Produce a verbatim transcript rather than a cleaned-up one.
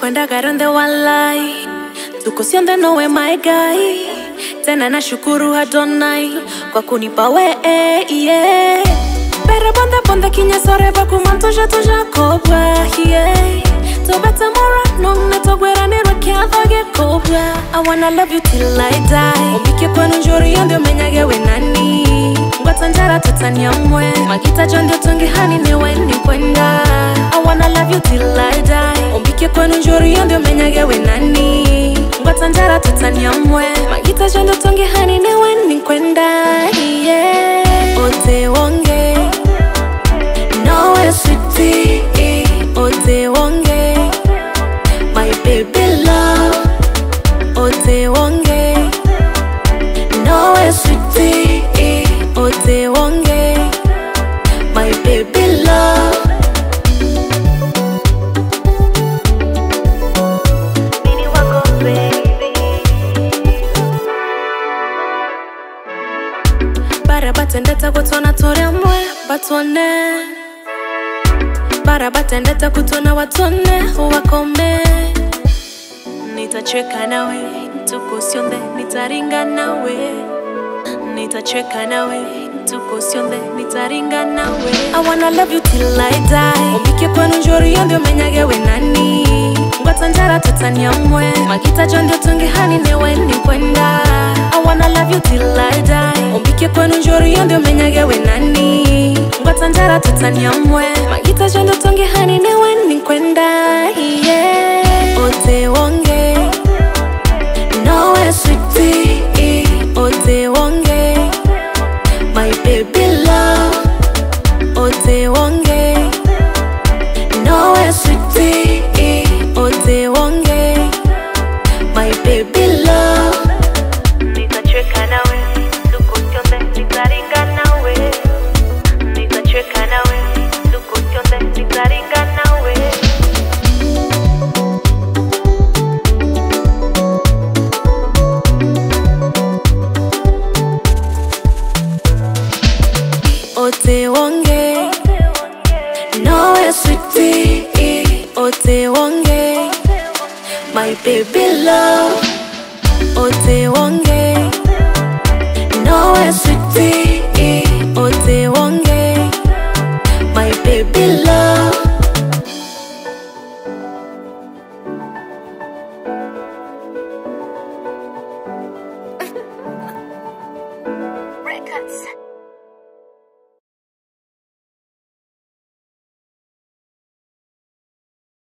kwenda garonde walai, tuko siende nowe my guy. Tena na shukuru Adonai kwa kunipa we, yeah. Pere bonde bonde kinye sore baku mantoja toja kobwa, yeah. To beta mora nong neto gwera nero kia vage kobwa. I wanna love you till I die. Obike kwa njori yondio menyage we nani. Ngwatanjara tutania mwe magita jondio tongi hani newe ni kwenda. I wanna love you till I die. Obike kwa njori yondio menyage we nani. Ngwatanjara tutania mwe magita jondio tongi hani newe ni kwenda, yeah. Ote wonge nowe sweetie, ote wonge my baby love. Ote wonge nowe sweetie, ote wonge my baby love. Mini wako baby. Bara batendeta kutona tore mwe batone. Bara batendeta kutona watone wakome. Nitacheka nawe, tuko sionde, nitaringa nawe. Nitacheka nawe, tuko sionde, nitaringa nawe. I wanna love you till I die. Obike kwa njori yondio menyage we nani. Ngwatanjara tutania mwe magita jondio tongi hani newe ni kwenda. I wanna love you till I die. Obike kwa njori yondio menyage we nani. Ngwatanjara tutania mwe magita jondio tongi hani newe ni kwenda, yeah. Ote wonge nowe sweetie, ote wonge my baby love. Ote wonge nowe sweetie, ote wonge my baby love. Nitacheka nawe, tuko sionde, nitaringa nawe. Nitacheka nawe, tuko sionde, nitaringa nawe. Ote wonge nowe sweetie, ote wonge my baby love. Ote wonge nowe sweetie, ote wonge my baby love.